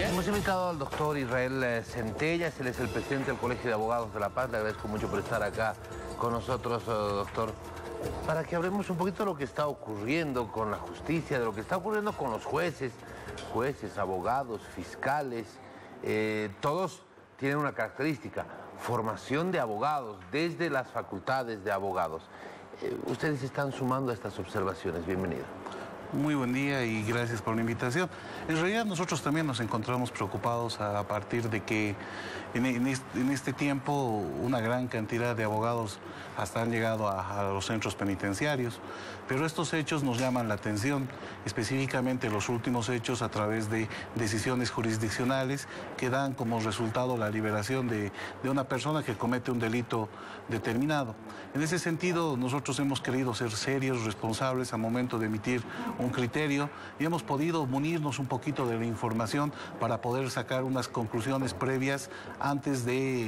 Hemos invitado al doctor Israel Centellas, él es el presidente del Colegio de Abogados de La Paz. Le agradezco mucho por estar acá con nosotros, doctor, para que hablemos un poquito de lo que está ocurriendo con la justicia, de lo que está ocurriendo con los jueces, abogados, fiscales. Todos tienen una característica, formación de abogados desde las facultades de abogados. Ustedes están sumando a estas observaciones. Bienvenido. Muy buen día y gracias por la invitación. En realidad nosotros también nos encontramos preocupados a partir de que en este tiempo una gran cantidad de abogados hasta han llegado a los centros penitenciarios, pero estos hechos nos llaman la atención, específicamente los últimos hechos a través de decisiones jurisdiccionales que dan como resultado la liberación de una persona que comete un delito determinado. En ese sentido, nosotros hemos querido ser serios, responsables al momento de emitir un criterio y hemos podido munirnos un poquito de la información para poder sacar unas conclusiones previas antes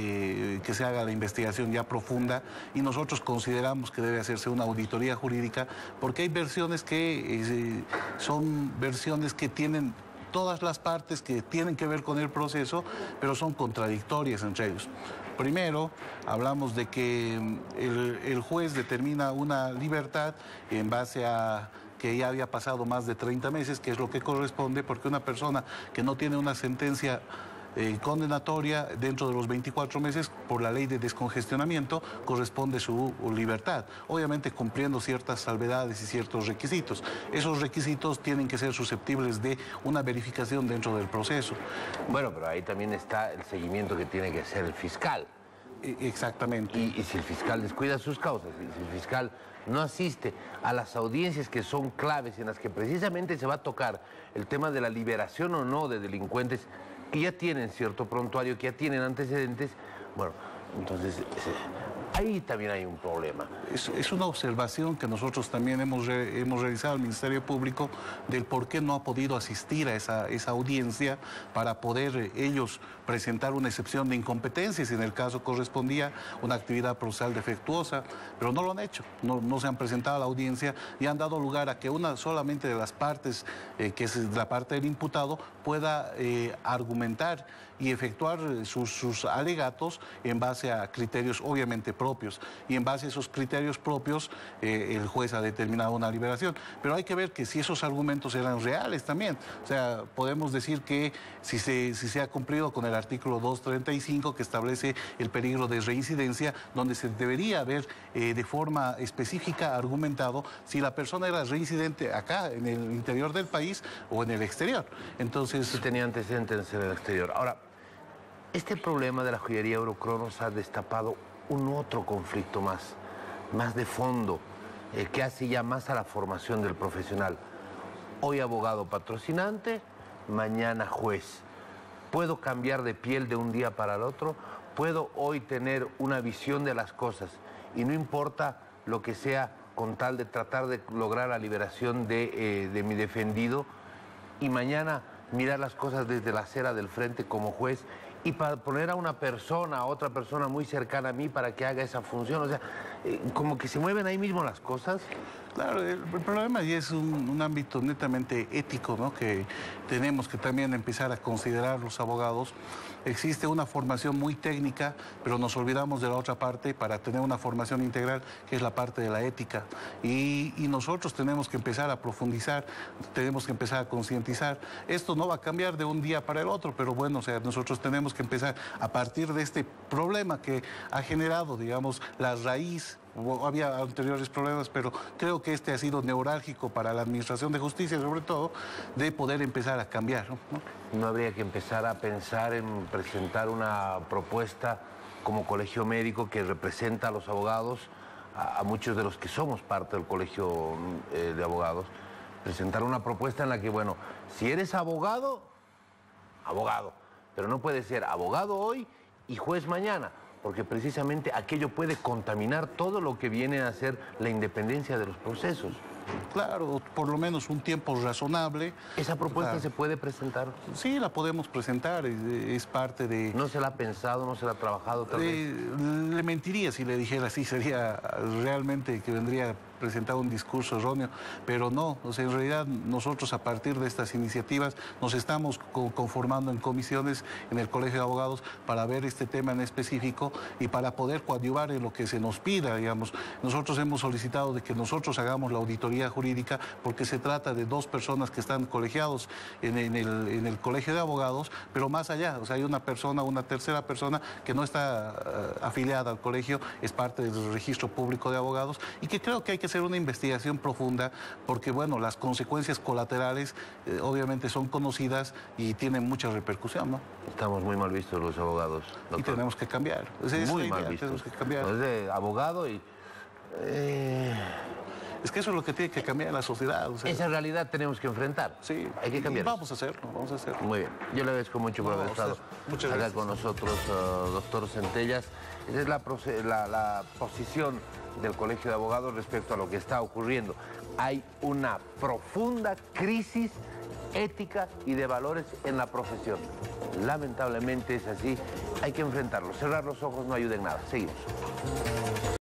de que se haga la investigación ya profunda, y nosotros consideramos que debe hacerse una auditoría jurídica porque hay versiones que son versiones que tienen todas las partes que tienen que ver con el proceso, pero son contradictorias entre ellos. Primero, hablamos de que el juez determina una libertad en base a que ya había pasado más de 30 meses, que es lo que corresponde, porque una persona que no tiene una sentencia condenatoria dentro de los 24 meses, por la ley de descongestionamiento, corresponde su libertad, obviamente cumpliendo ciertas salvedades y ciertos requisitos. Esos requisitos tienen que ser susceptibles de una verificación dentro del proceso. Bueno, pero ahí también está el seguimiento que tiene que hacer el fiscal. Exactamente. Y si el fiscal descuida sus causas, si el fiscal no asiste a las audiencias que son claves, en las que precisamente se va a tocar el tema de la liberación o no de delincuentes que ya tienen cierto prontuario, que ya tienen antecedentes, bueno, entonces ahí también hay un problema. Es una observación que nosotros también hemos realizado al Ministerio Público del por qué no ha podido asistir a esa audiencia para poder ellos presentar una excepción de incompetencia si en el caso correspondía una actividad procesal defectuosa, pero no lo han hecho, no se han presentado a la audiencia y han dado lugar a que una solamente de las partes, que es la parte del imputado, pueda argumentar y efectuar sus alegatos en base a criterios obviamente propios, y en base a esos criterios propios el juez ha determinado una liberación. Pero hay que ver que si esos argumentos eran reales también, o sea, podemos decir que si se ha cumplido con el artículo 235 que establece el peligro de reincidencia, donde se debería haber de forma específica argumentado si la persona era reincidente acá en el interior del país o en el exterior. Entonces, si tenía antecedentes en el exterior. Ahora, este problema de la joyería Eurocronos ha destapado un otro conflicto más de fondo, que hace ya más a la formación del profesional. Hoy abogado patrocinante, mañana juez. ¿Puedo cambiar de piel de un día para el otro? ¿Puedo hoy tener una visión de las cosas? Y no importa lo que sea, con tal de tratar de lograr la liberación de mi defendido, y mañana mirar las cosas desde la acera del frente como juez, y para poner a otra persona muy cercana a mí para que haga esa función. O sea, como que se mueven ahí mismo las cosas. Claro, el problema ya es un ámbito netamente ético, ¿no?, que tenemos que también empezar a considerar los abogados. Existe una formación muy técnica, pero nos olvidamos de la otra parte para tener una formación integral, que es la parte de la ética. Y nosotros tenemos que empezar a profundizar, tenemos que empezar a concientizar. Esto no va a cambiar de un día para el otro, pero bueno, o sea, nosotros tenemos que empezar a partir de este problema que ha generado, digamos, la raíz. Había anteriores problemas, pero creo que este ha sido neurálgico para la Administración de Justicia, sobre todo, de poder empezar a cambiar, ¿no? ¿No habría que empezar a pensar en presentar una propuesta como colegio médico que representa a los abogados, a muchos de los que somos parte del colegio de abogados, presentar una propuesta en la que, bueno, si eres abogado, abogado, pero no puede ser abogado hoy y juez mañana, porque precisamente aquello puede contaminar todo lo que viene a ser la independencia de los procesos? Claro, por lo menos un tiempo razonable. ¿Esa propuesta se puede presentar? Sí, la podemos presentar, es parte de... ¿No se la ha pensado, no se la ha trabajado tal vez? Le mentiría si le dijera así, sería realmente que vendría presentado un discurso erróneo, pero no, o sea, en realidad nosotros a partir de estas iniciativas nos estamos conformando en comisiones en el Colegio de Abogados para ver este tema en específico y para poder coadyuvar en lo que se nos pida, digamos. Nosotros hemos solicitado de que nosotros hagamos la auditoría jurídica porque se trata de dos personas que están colegiados en el Colegio de Abogados, pero más allá, o sea, hay una persona, una tercera persona que no está afiliada al colegio, es parte del registro público de abogados y que creo que hay que hacer una investigación profunda porque, bueno, las consecuencias colaterales obviamente son conocidas y tienen mucha repercusión, ¿no? Estamos muy mal vistos los abogados, doctor. Y tenemos que cambiar. Esa es muy la idea, mal vistos. tenemos que cambiar. Es de abogado y... Es que eso es lo que tiene que cambiar la sociedad. O sea, esa realidad tenemos que enfrentar. Sí, hay que cambiar. Vamos a hacerlo, vamos a hacerlo. Muy bien. Yo le agradezco mucho por haber estado acá con nosotros, doctor Centellas. Esa es la posición del Colegio de Abogados respecto a lo que está ocurriendo. Hay una profunda crisis ética y de valores en la profesión. Lamentablemente es así. Hay que enfrentarlo. Cerrar los ojos no ayuda en nada. Seguimos.